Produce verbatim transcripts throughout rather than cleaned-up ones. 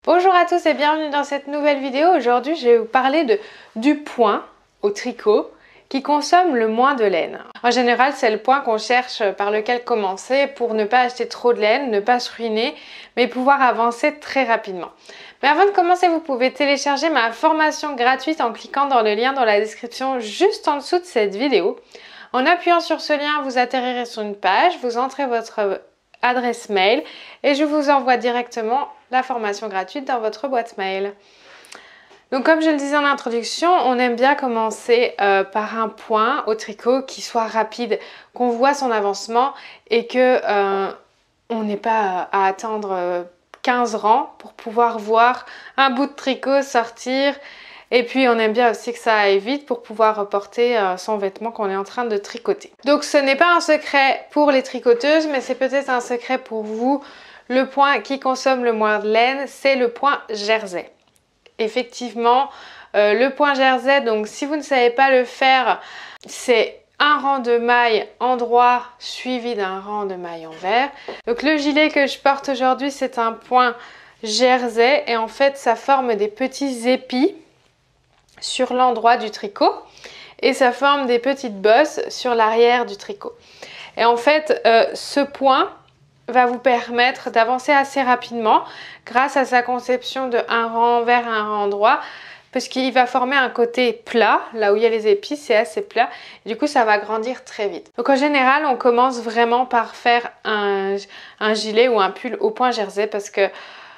Bonjour à tous et bienvenue dans cette nouvelle vidéo. Aujourd'hui, je vais vous parler de, du point au tricot qui consomme le moins de laine. En général, c'est le point qu'on cherche par lequel commencer pour ne pas acheter trop de laine, ne pas se ruiner, mais pouvoir avancer très rapidement. Mais avant de commencer, vous pouvez télécharger ma formation gratuite en cliquant dans le lien dans la description juste en dessous de cette vidéo. En appuyant sur ce lien, vous atterrirez sur une page, vous entrez votre adresse mail et je vous envoie directement la formation gratuite dans votre boîte mail. Donc comme je le disais en introduction, on aime bien commencer euh, par un point au tricot qui soit rapide, qu'on voit son avancement et que euh, on n'ait pas à attendre euh, quinze rangs pour pouvoir voir un bout de tricot sortir. Et puis on aime bien aussi que ça aille vite pour pouvoir reporter euh, son vêtement qu'on est en train de tricoter. Donc ce n'est pas un secret pour les tricoteuses, mais c'est peut-être un secret pour vous. Le point qui consomme le moins de laine, c'est le point jersey. Effectivement, euh, le point jersey, donc si vous ne savez pas le faire, c'est un rang de mailles en droit suivi d'un rang de mailles envers. Donc le gilet que je porte aujourd'hui, c'est un point jersey et en fait ça forme des petits épis sur l'endroit du tricot et ça forme des petites bosses sur l'arrière du tricot. Et en fait, euh, ce point va vous permettre d'avancer assez rapidement grâce à sa conception de un rang vers un rang droit, parce qu'il va former un côté plat, là où il y a les épis, c'est assez plat, et du coup ça va grandir très vite. Donc en général, on commence vraiment par faire un, un gilet ou un pull au point jersey, parce que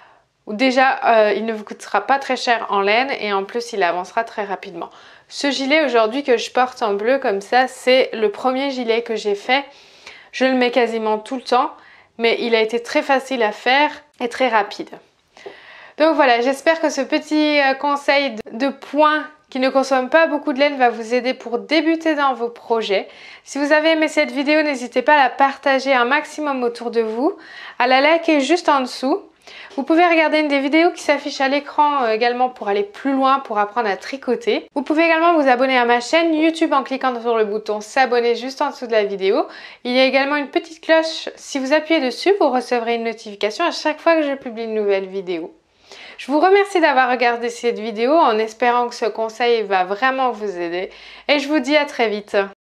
déjà, euh, il ne vous coûtera pas très cher en laine et en plus, il avancera très rapidement. Ce gilet aujourd'hui que je porte en bleu comme ça, c'est le premier gilet que j'ai fait. Je le mets quasiment tout le temps, mais il a été très facile à faire et très rapide. Donc voilà, j'espère que ce petit conseil de point qui ne consomme pas beaucoup de laine va vous aider pour débuter dans vos projets. Si vous avez aimé cette vidéo, n'hésitez pas à la partager un maximum autour de vous, à la liker juste en dessous. Vous pouvez regarder une des vidéos qui s'affiche à l'écran euh, également pour aller plus loin, pour apprendre à tricoter. Vous pouvez également vous abonner à ma chaîne YouTube en cliquant sur le bouton s'abonner juste en dessous de la vidéo. Il y a également une petite cloche, si vous appuyez dessus, vous recevrez une notification à chaque fois que je publie une nouvelle vidéo. Je vous remercie d'avoir regardé cette vidéo en espérant que ce conseil va vraiment vous aider et je vous dis à très vite.